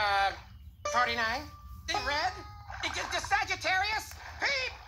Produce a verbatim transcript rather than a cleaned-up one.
Uh, forty-nine? In red? It is the Sagittarius? Peep!